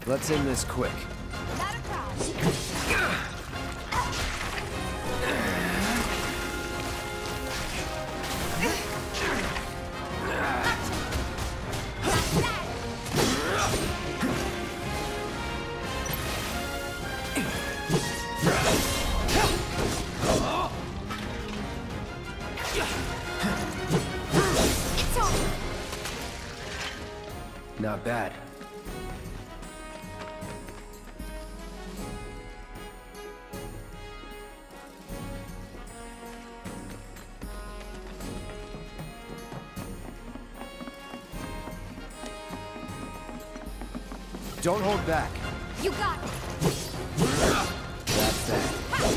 Let's end this quick. Not a problem. It's over. Not bad. Don't hold back. You got it. That's that.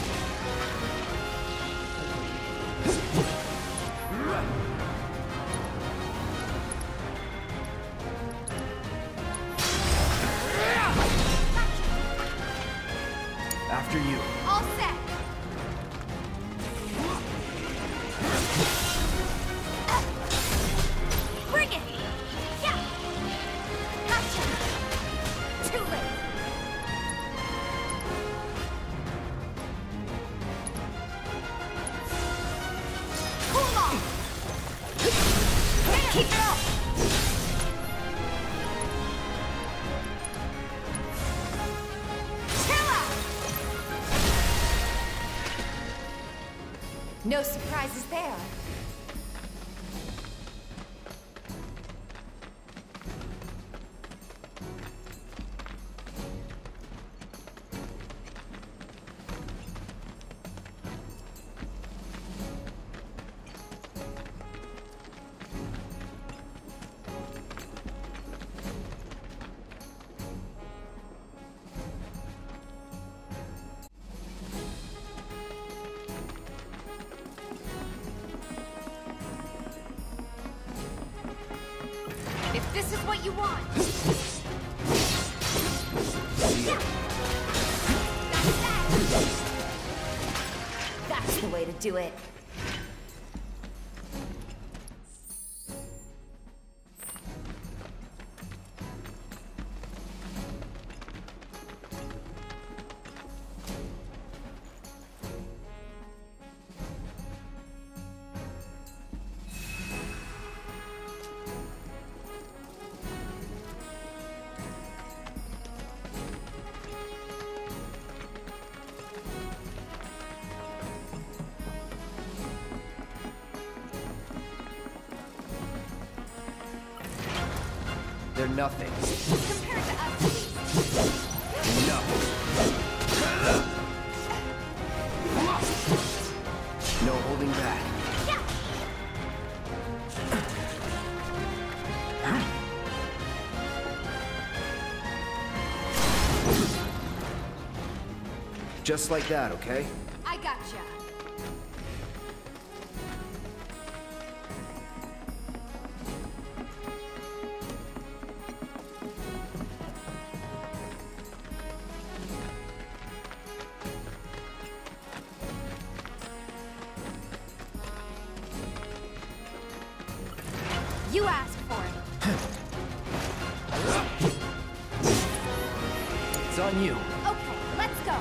After you. All set. Bring it. Yeah. Gotcha. Too late. Cool off. Keep it up. Chill out. No surprises there. If this is what you want. That's the way to do it. They're nothing. Compared to us, Enough. No holding back. yeah. Just like that, okay? I gotcha. You asked for it. It's on you. Okay, let's go.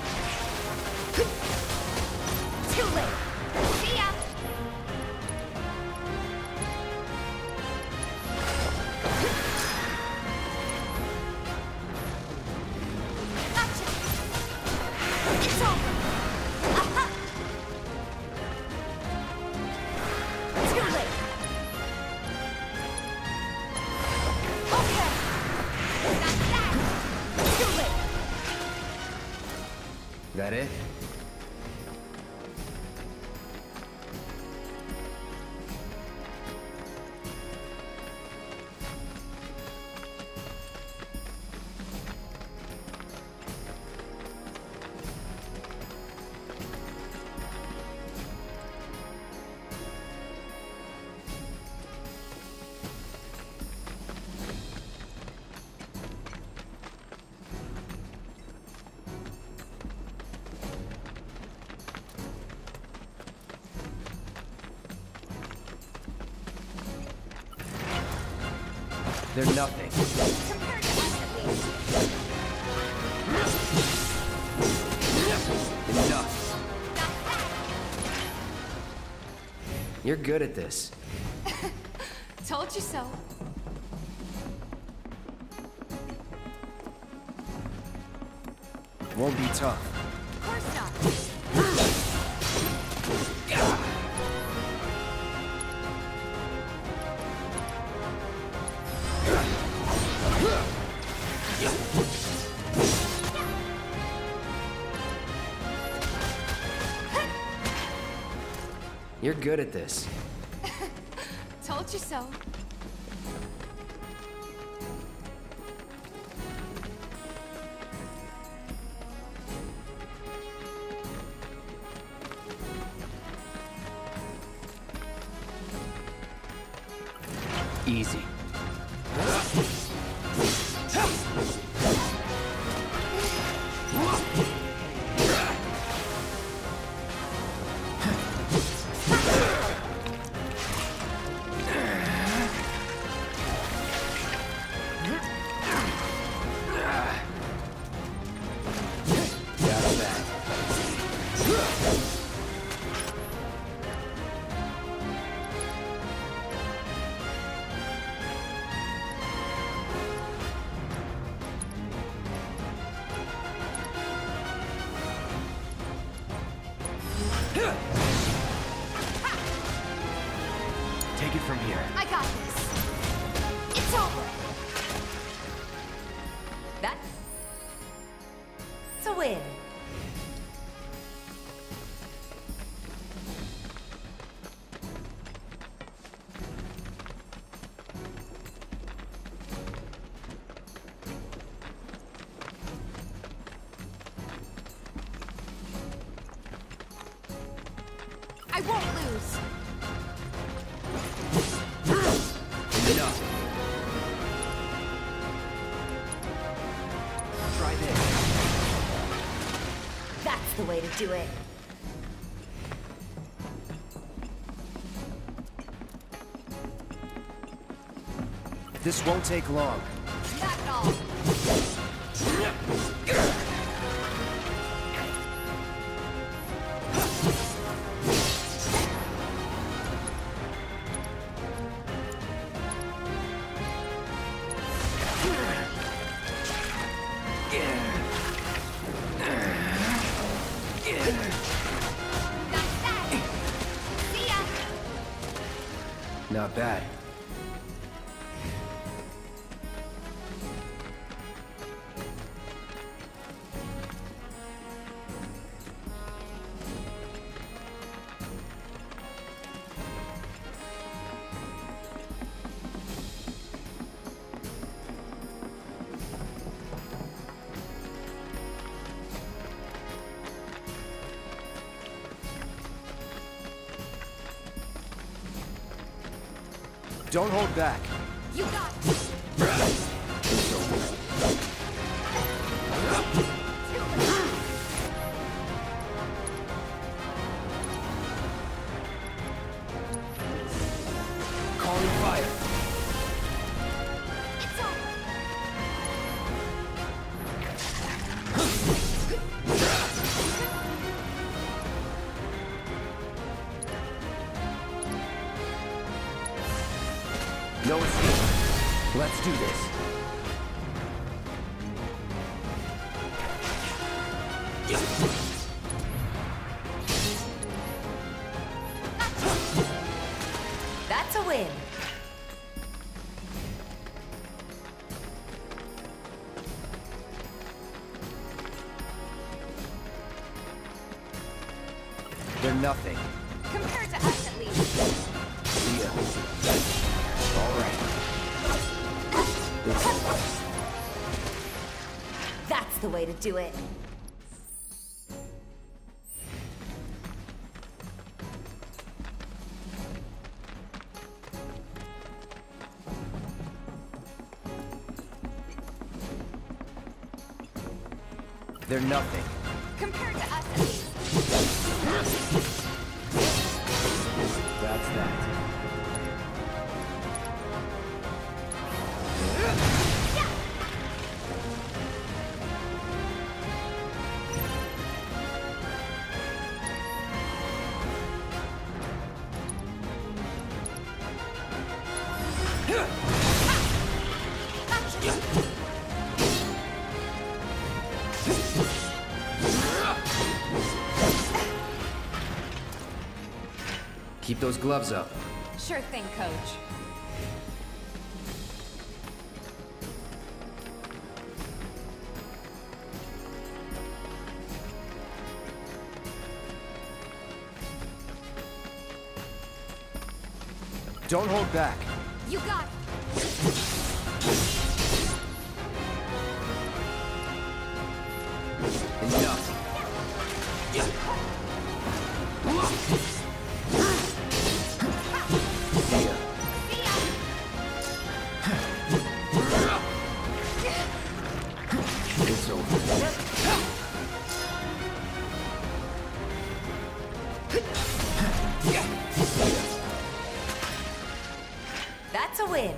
Too late. See ya. Gotcha. It's over. Aha. Too late. Okay. That's that. Too late. That it? They're nothing. Compared to us, at least. You're good at this. Told you so. Won't be tough. Of course not. You're good at this. Told you so. Easy. Got that. Take it from here. I got this. It's over. That's a win. I won't lose. Enough. Try this. That's the way to do it. This won't take long. Not at all. Not bad. See ya. Not bad. Don't hold back. You got it. Calling fire. It's over. No escape. Let's do this. That's a win. They're nothing. Compared to us, at least. See ya. All right. It's over. That's the way to do it. They're nothing. Compared to us, at least. That's that. Keep those gloves up. Sure thing, Coach. Don't hold back. You got it. Enough. See ya. See ya. It's over. That's a win.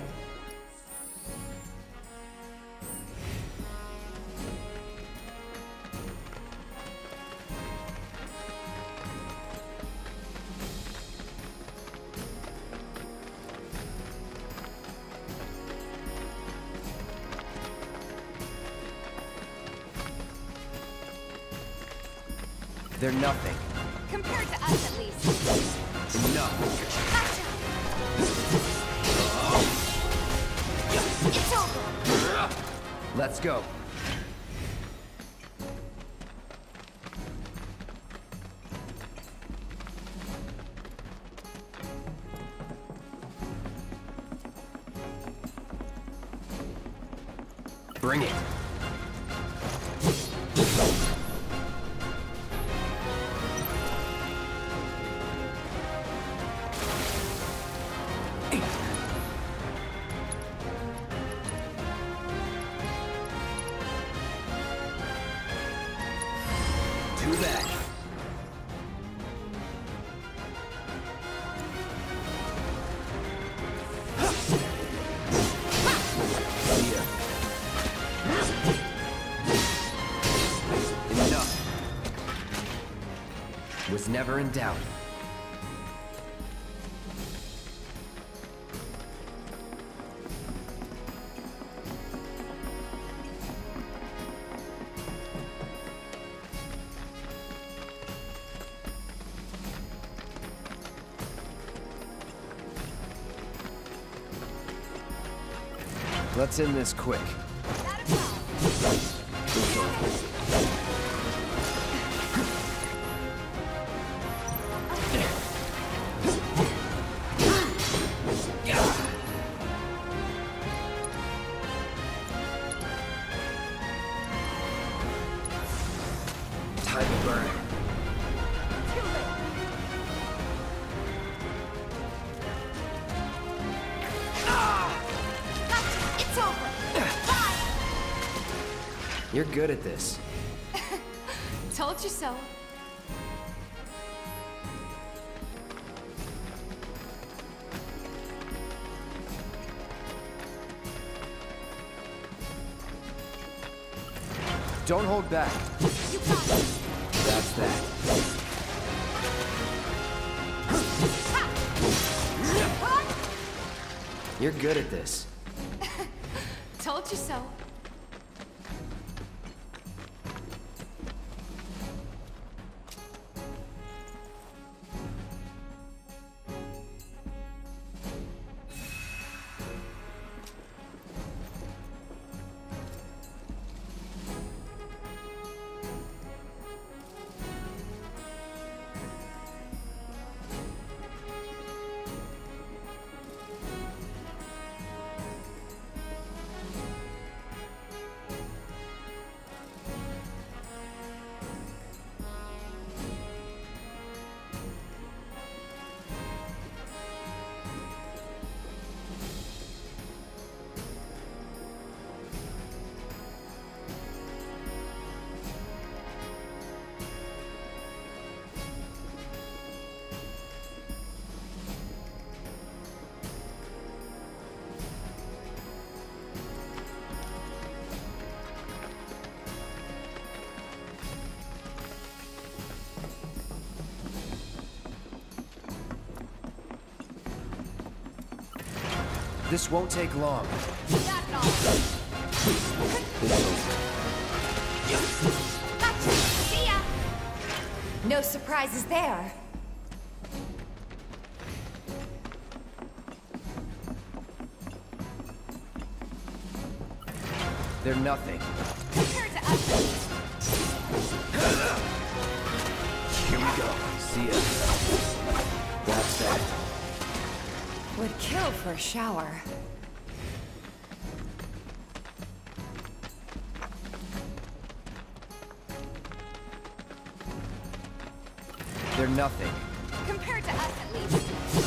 They're nothing. Compared to us, at least. Enough. Gotcha. It's over. Let's go. Bring it. Too bad. See ya. Enough. Was never in doubt. Let's end this quick. Not at all. It's over. Time to burn. Too late. Gotcha. It's over. Bye. You're good at this. Told you so. Don't hold back. You got it. That's that. You're good at this. Told you so. This won't take long. Got it all. It's over. No surprises there. They're nothing. Compared to us. Here we go. See ya. That's that. Would kill for a shower. They're nothing. Compared to us, at least.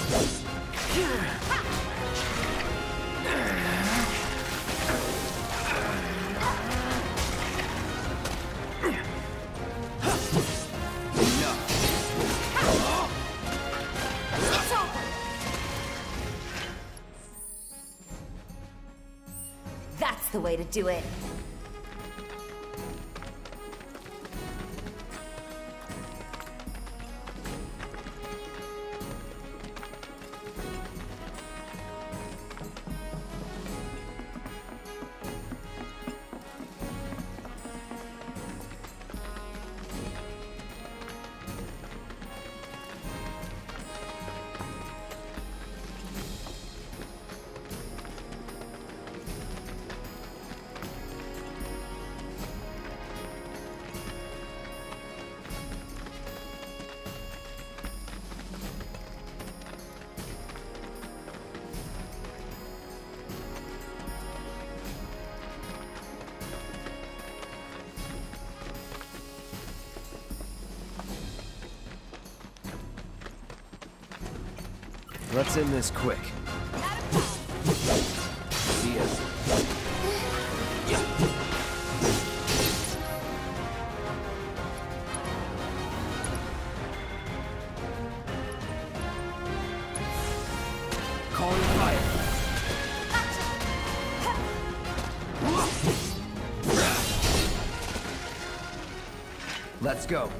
It's over. That's the way to do it. Let's end this quick. See ya. Calling fire. Let's go.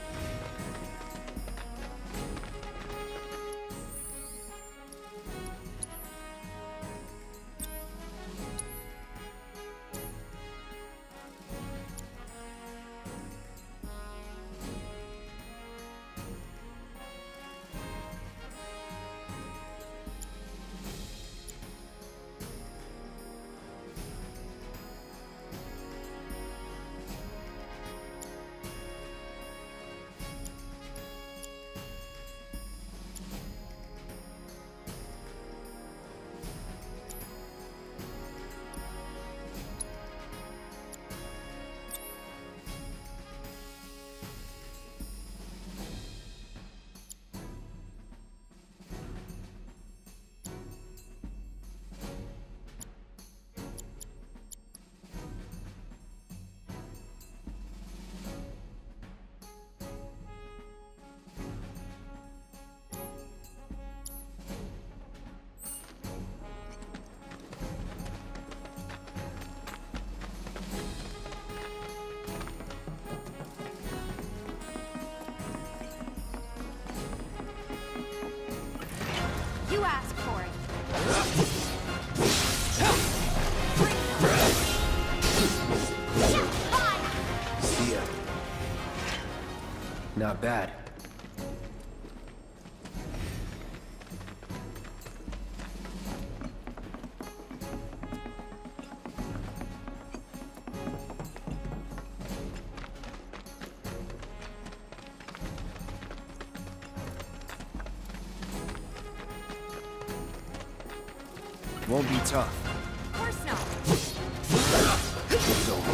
You asked for it. See ya. Not bad. Won't be tough. Of course not. It's over.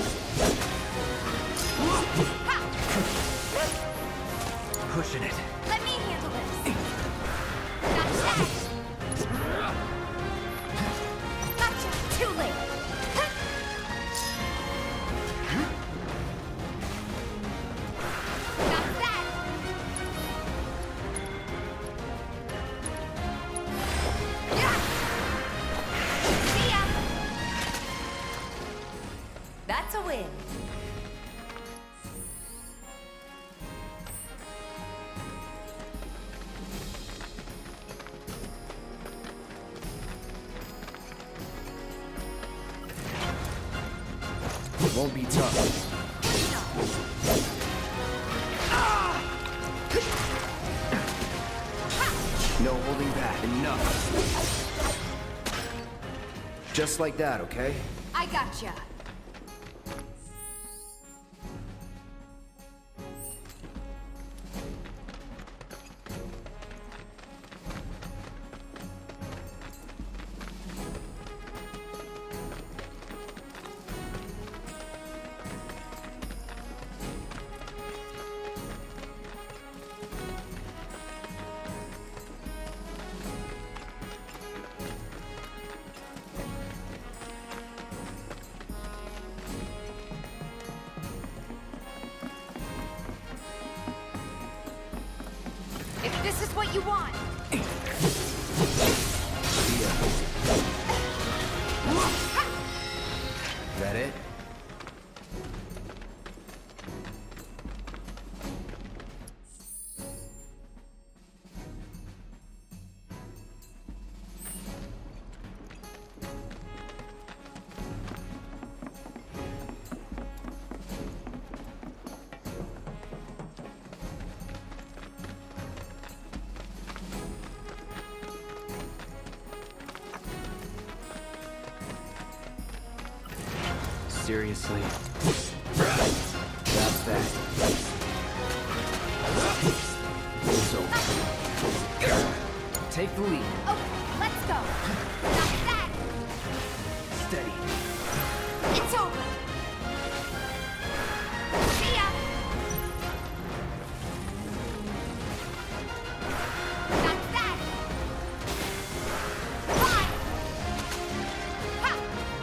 Pushing it. Let me handle this. That's that. Gotcha. Too late. That's that. Yeah. See ya. That's a win. Won't be tough. No holding back. Enough. Just like that, okay? I gotcha. If this is what you want. Is that it? Seriously. That's that. So, take the lead. Okay, let's go. That's that. Steady. It's over. See ya. That's that. Fine. Ha.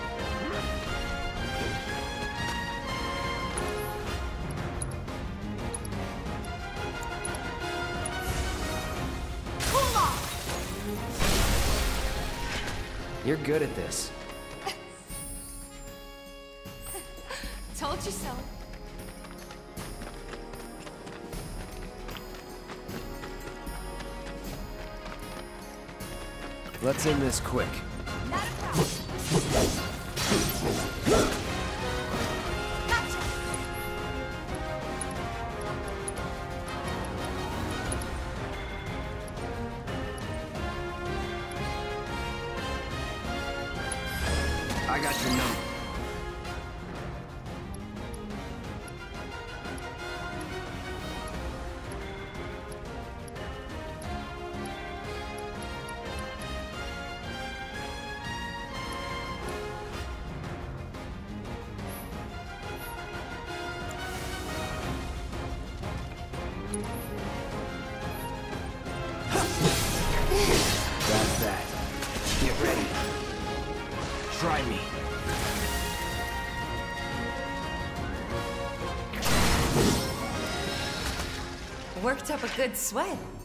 Cool off. You're good at this. Told you so. Let's end this quick. Not a problem. Gotcha. I got your number. That's that. Get ready. Try me. Worked up a good sweat.